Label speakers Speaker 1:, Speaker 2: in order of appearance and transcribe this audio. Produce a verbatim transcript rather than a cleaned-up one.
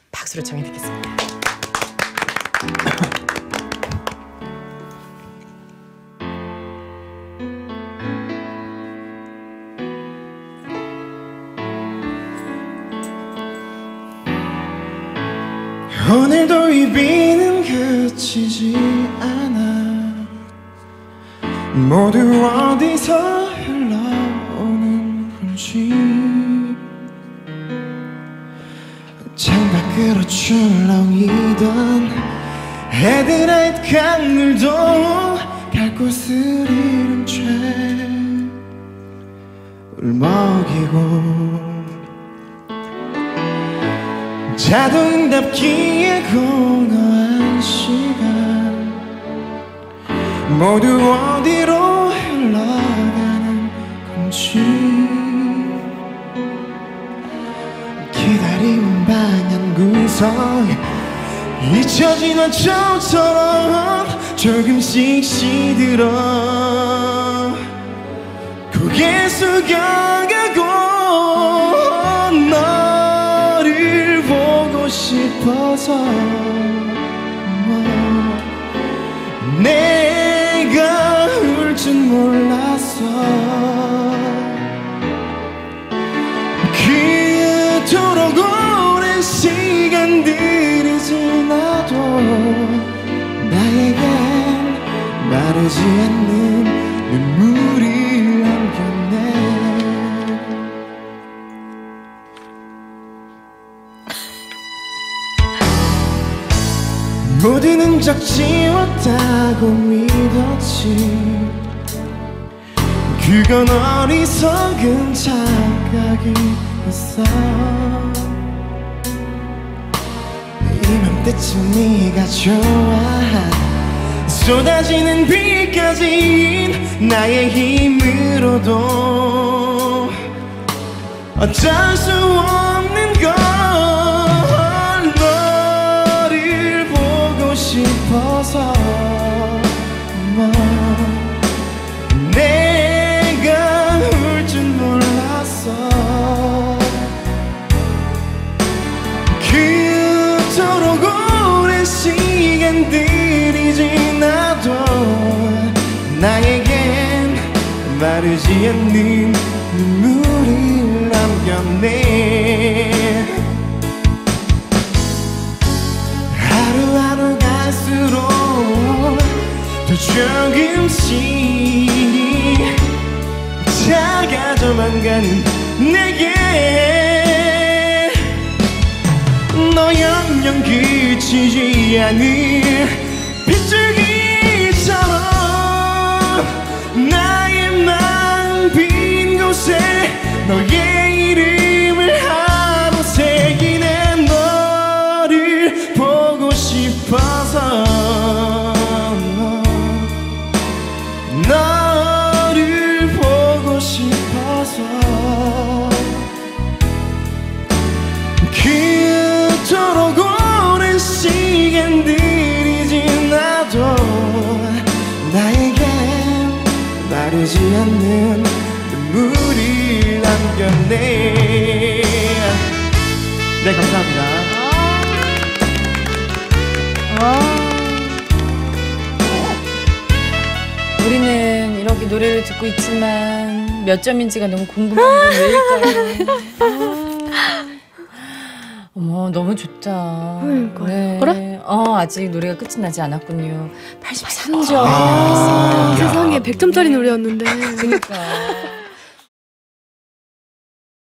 Speaker 1: 박수로 청해 듣겠습니다.
Speaker 2: 오늘도 이 비는 그치지 않아. 모두 어디서 흘러오는 건지 창밖으로 출렁이던 헤드라이트 강물도 갈 곳을 잃은 채 울먹이고 자동답기에 공허한 시간 모두 어디로 흘러가는 건지 기다리는 방향 구석 잊혀진 어처처럼 조금씩 시들어 고개 숙여가고 너를 보고 싶어서 내가 울 줄 몰랐어 그토록 오랜 시간들이 지나도 나에겐 마르지 않는 눈물이 남겼네. 모든 흔적 지웠다고 믿었지 그건 어리석은 착각이었어. 이맘때쯤 네가 좋아 쏟아지는 비까지 나의 힘으로도 어쩔 수 없는 걸 너를 보고 싶어서 뭐 내가 울 줄 몰랐어 그토록 오랜 시간들이 지나도 나에겐 마르지 않는 눈물을 남겼네. 하루하루 갈수록 더 조금씩 작아져만 가는 내게 너 영영 그치지 않은 빗줄기처럼 나의 마음 빈 곳에 너의 이름을 하루 새기네. 너를 보고 싶어서 너를 보고 싶어서 그토록 오랜 시간들이 지나도 나에겐 마르지 않는 눈물을 남겼네. 네, 감사합니다.
Speaker 1: 우리는 이렇게 노래를 듣고 있지만 몇 점인지가 너무 궁금한 건 왜일까요? 어머, 너무 좋다.
Speaker 3: 그러니까요.
Speaker 1: 네.
Speaker 3: 그래?
Speaker 1: 어, 아직 노래가 끝이 나지 않았군요. 팔십삼 점.
Speaker 3: 아, 세상에 백 점짜리 노래였는데.
Speaker 1: 그러니까.